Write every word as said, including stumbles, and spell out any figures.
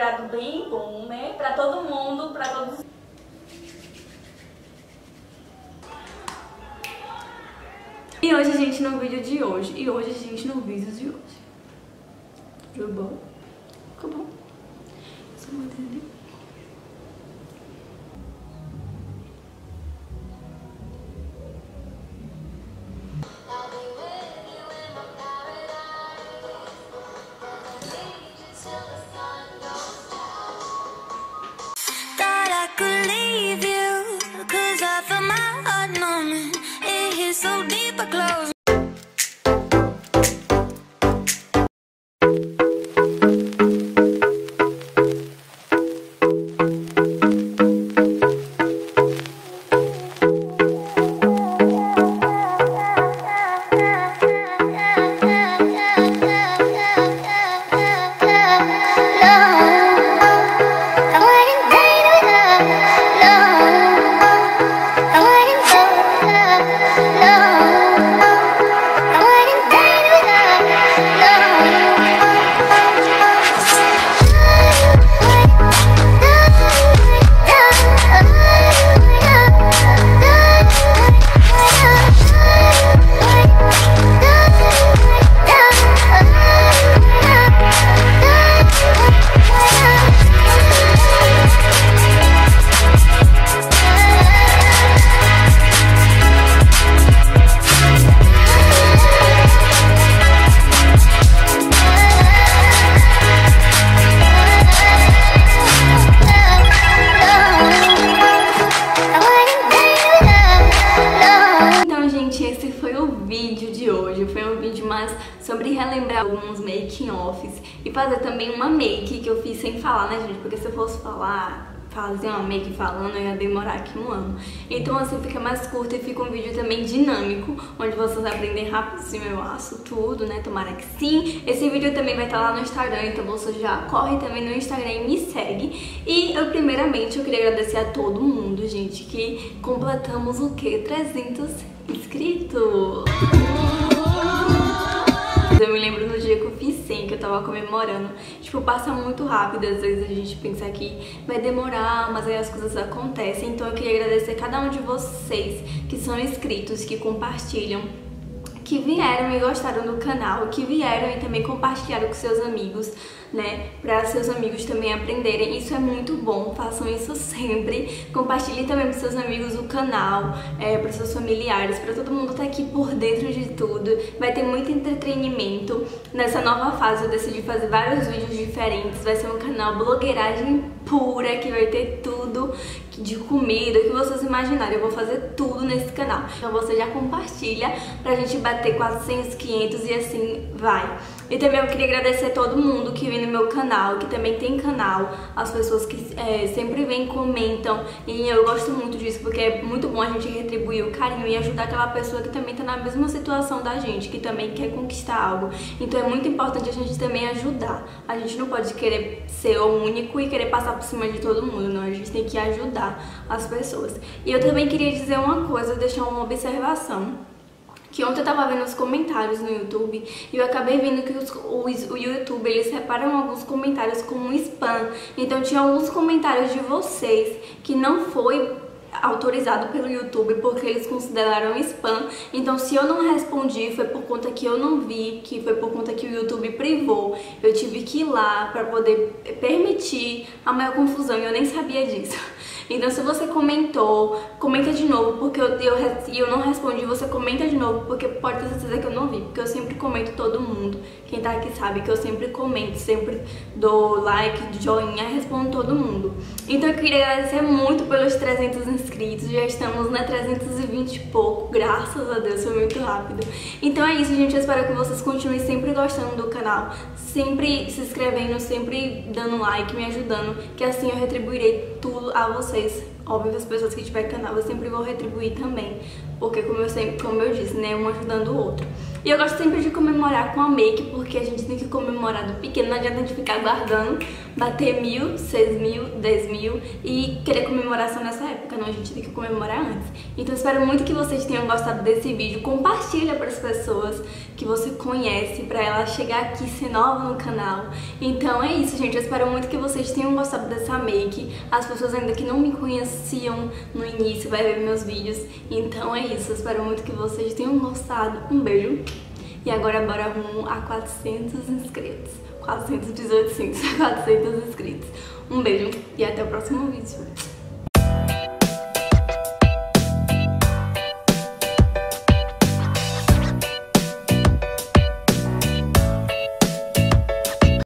agrado bem bom, né? Pra todo mundo, pra todos. E hoje, gente, no vídeo de hoje. E hoje, gente, no vídeo de hoje. Tudo bom? Ficou bom? Só não entendi. So deep I close. Sobre relembrar alguns making-offs e fazer também uma make que eu fiz sem falar, né, gente? Porque se eu fosse falar, fazer uma make falando, eu ia demorar aqui um ano. Então assim fica mais curto e fica um vídeo também dinâmico, onde vocês aprendem rapidinho, eu acho, tudo, né? Tomara que sim. Esse vídeo também vai estar lá no Instagram, então você já corre também no Instagram e me segue. E eu, primeiramente, eu queria agradecer a todo mundo, gente, que completamos o quê? trezentos inscritos! Eu me lembro no dia que eu fiz cem, que eu tava comemorando. Tipo, passa muito rápido, às vezes a gente pensa que vai demorar, mas aí as coisas acontecem. Então eu queria agradecer a cada um de vocês que são inscritos, que compartilham, que vieram e gostaram do canal, que vieram e também compartilharam com seus amigos, né, para seus amigos também aprenderem. Isso é muito bom, façam isso sempre. Compartilhem também com seus amigos o canal, é, para seus familiares, para todo mundo estar aqui por dentro de tudo. Vai ter muito entretenimento. Nessa nova fase eu decidi fazer vários vídeos diferentes. Vai ser um canal blogueiragem pura, que vai ter tudo de comida, o que vocês imaginarem. Eu vou fazer tudo nesse canal. Então você já compartilha pra gente bater quatrocentos, quinhentos e assim vai. E também eu queria agradecer a todo mundo que vem no meu canal, que também tem canal, as pessoas que é, sempre vêm e comentam, e eu gosto muito disso, porque é muito bom a gente retribuir o carinho e ajudar aquela pessoa que também tá na mesma situação da gente, que também quer conquistar algo. Então é muito importante a gente também ajudar. A gente não pode querer ser o único e querer passar por cima de todo mundo, não. A gente tem que ajudar as pessoas. E eu também queria dizer uma coisa, deixar uma observação. Que ontem eu tava vendo os comentários no YouTube e eu acabei vendo que os, os, o YouTube, eles separam alguns comentários como spam. Então tinha alguns comentários de vocês que não foi autorizado pelo YouTube porque eles consideraram spam. Então se eu não respondi foi por conta que eu não vi, que foi por conta que o YouTube privou. Eu tive que ir lá pra poder permitir a maior confusão e eu nem sabia disso. Então se você comentou, comenta de novo, porque eu, eu, eu não respondi, você comenta de novo, porque pode ter certeza que eu não vi, porque eu sempre comento todo mundo. Quem tá aqui sabe que eu sempre comento, sempre dou like, joinha, respondo todo mundo. Então eu queria agradecer muito pelos trezentos inscritos, já estamos na trezentos e vinte e pouco, graças a Deus, foi muito rápido. Então é isso, gente, eu espero que vocês continuem sempre gostando do canal, sempre se inscrevendo, sempre dando like, me ajudando, que assim eu retribuirei tudo a vocês. Óbvio, as pessoas que tiver canal eu sempre vou retribuir também, porque como eu sempre, como eu disse, né, um ajudando o outro. E eu gosto sempre de comemorar com a make, porque a gente tem que comemorar do pequeno, não adianta a gente ficar guardando, bater mil, seis mil, dez mil e querer comemoração nessa época, não, a gente tem que comemorar antes. Então espero muito que vocês tenham gostado desse vídeo, compartilha para as pessoas que você conhece, para ela chegar aqui e ser nova no canal. Então é isso, gente, eu espero muito que vocês tenham gostado dessa make, as pessoas ainda que não me conheciam no início vai ver meus vídeos, então é isso, eu espero muito que vocês tenham gostado, um beijo, e agora bora rumo a quatrocentos inscritos, quatrocentos, oitocentos, quatrocentos inscritos, um beijo e até o próximo vídeo.